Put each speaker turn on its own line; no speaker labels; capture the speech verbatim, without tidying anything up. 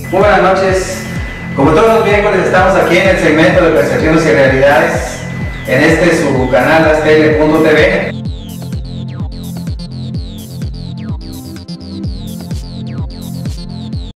Muy buenas noches. Como todos los miércoles estamos aquí en el segmento de Percepciones y Realidades, en este su canal Desiderio punto t v.